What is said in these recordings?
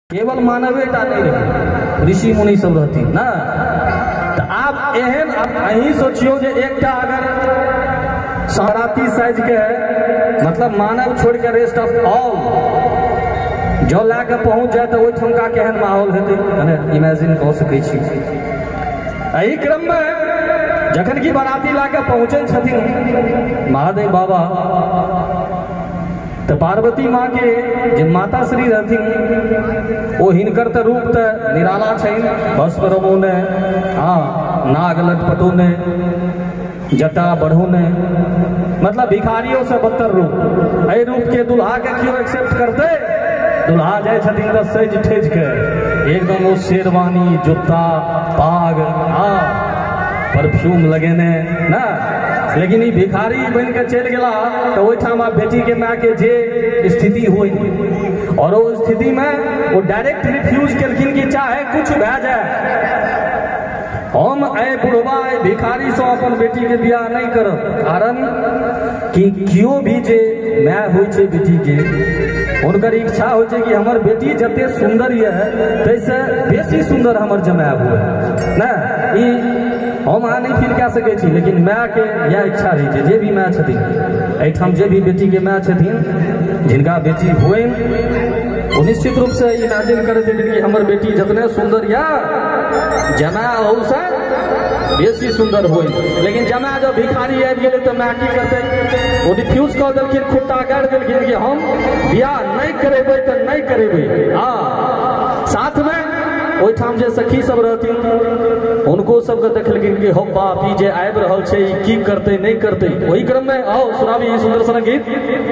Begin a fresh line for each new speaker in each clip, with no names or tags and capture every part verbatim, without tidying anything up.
केवल मानवेटा नहीं रहे, ऋषि मुनि सब रहती ना। तो आप एहन अही सोचियो जे एकटा अगर सराती साइज के मतलब मानव छोड़ के रेस्ट ऑफ ऑल जो ला के पहुंच जाए तो ठमका केहन माहौल हेतै कने इमेजिन कऽ सकै छी। एही क्रम में जखन की बाराती ला के पहुंचे छथिन महादेव बाबा तो पार्वती माँ के जे माता श्री रहथिन वो हिनकर तो रूप तो निराला छन, भस्म रमोने हाँ नाग लटपटोने जटा बढ़ोने मतलब भिखारियों से बदतर रूप। एहि रूप के दुल्हा के क्यों एक्सेप्ट करते? दुल्हा जाए छथिन तो सज ठेज के एकदम वो शेरवानी जूता पाग हाँ परफ्यूम लगेने ना, लेकिन ये भिखारी बन के चल गया तो वहीठाम बेटी के माँ के जे स्थिति हुई और वो स्थिति में वो डायरेक्ट रिफ्यूज कलखिन कि चाहे कुछ भए जाए हम ए बुढ़वा ए भिखारी से अपन बेटी के बियाह नहीं करब। कारण कि क्यों भी जे माय होइ छै बेटी के उनकर इच्छा होइ छै कि हमर बेटी जते सुंदर ये तैसे बेसी सुंदर हमर जमाय हुए ना। ई हम अहाँ नहीं फील कऽ सकै छी, लेकिन माय के यह इच्छा रही है। जे भी माय छथिन एहिठाम जे भी बेटी के माय छथिन जिनका बेटी हुए वो निश्चित रूप से इमेजिन करते हैं कि हमर बेटी जितने सुंदर या जमाय हो से बेसी सुंदर हो। लेकिन जमाय जब भिखारी आबि गेलै तो माय की करते वो रिफ्यूज कऽ देलखिन, खुट्टा गाड़ि देलखिन कि हम बियाह नहीं करेबै तो नहीं करेबै। हाँ साथ में ओहिठाम जे सखी सब रहथिन उनको सबके देखलखिन कि हो बाप ई जे आबि रहल छै ई की करते नहीं करते। वही क्रम में आओ सुनाबी ई सुंदर सन गीत।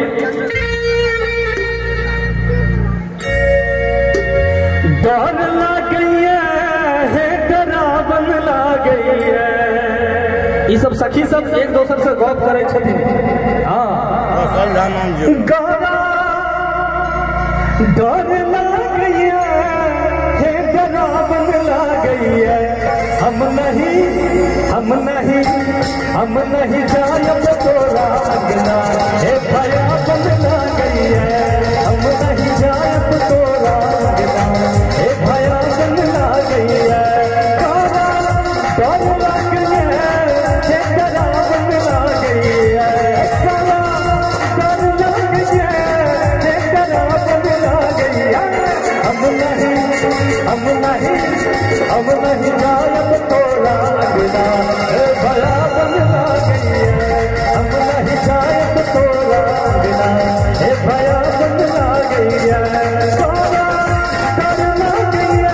डर लागैया है डरावन लागैया, ई सब सखी सब एक दोसर से गप करै छथिन। हाँ डर लागैया डरावन लागैया, हम नहीं हम नहीं हम नहीं जायब तोरा अंगना हे भयावन लागैया, हम नहीं जायब तोरा अंगना हे भयावन लागैया। डर लागैया हे डरावन लागैया, डर लागैया हे डरावन लागैया, हम नहीं हम नहीं हम नहीं जायब तोरा अंगना हे भयावन लागैया, हम नहीं जायब तोरा अंगना हे भयावन लागैया। तोरा डर लागैया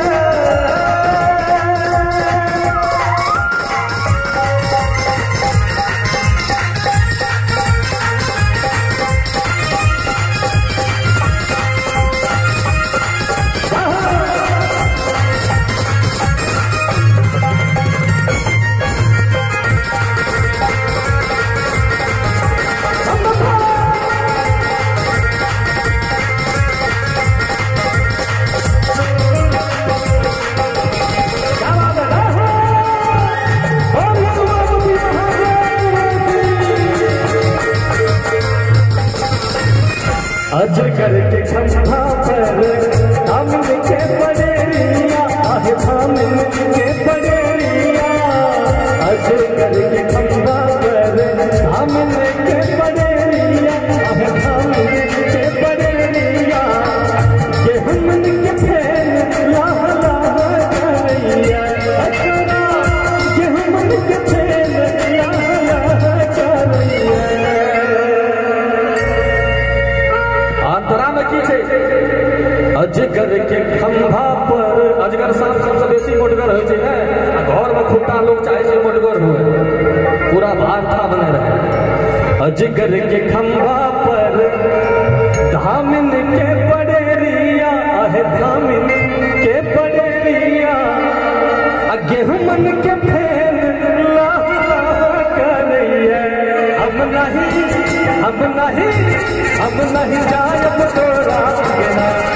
अजगर के खंभा पर थामन के पड़ेरिया आहे थामन के पड़ेरिया, अजगर के खंभा पर थामन के पड़ेरिया आहे थामन के पड़ेरिया, ये हमन के फैन लाह लाह करैया अकरा, ये हमन के फैन लाह लाह करैया। अजगर के खंभा पर अजगर सांप सबसे बेसी मोटगर हो घर में खुट्टा लोग चाहे से मोटगर हुए पूरा भाग था बने रहे। अजगर के खंभा पर धामिन के पड़ेरिया आहे धामिन के पड़ेरिया, गेहूं के फैन लाह लाह करैया, हम नहीं हम नहीं हम नहीं जायब तोरा अंगना